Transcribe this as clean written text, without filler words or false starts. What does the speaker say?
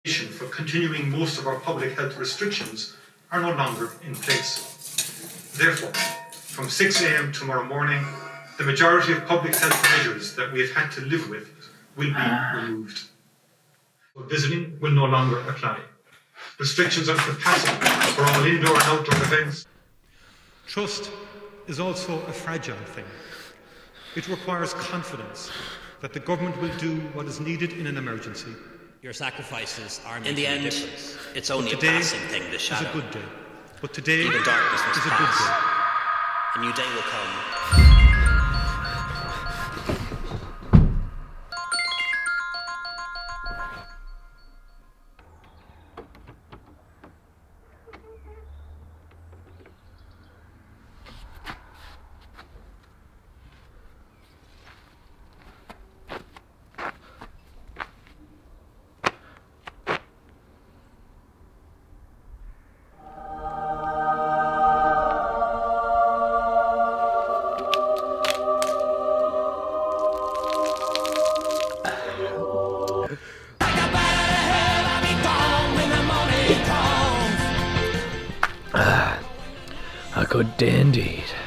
for continuing most of our public health restrictions are no longer in place. Therefore, from 6 a.m. tomorrow morning, the majority of public health measures that we have had to live with will be removed. Visiting will no longer apply. Restrictions on capacity for all indoor and outdoor events. Trust is also a fragile thing. It requires confidence that the government will do what is needed in an emergency. Your sacrifices are in the end, it's only a passing thing, the shadow. Is a good day. But today the darkness must is a pass. good day. A new day will come. A good day indeed.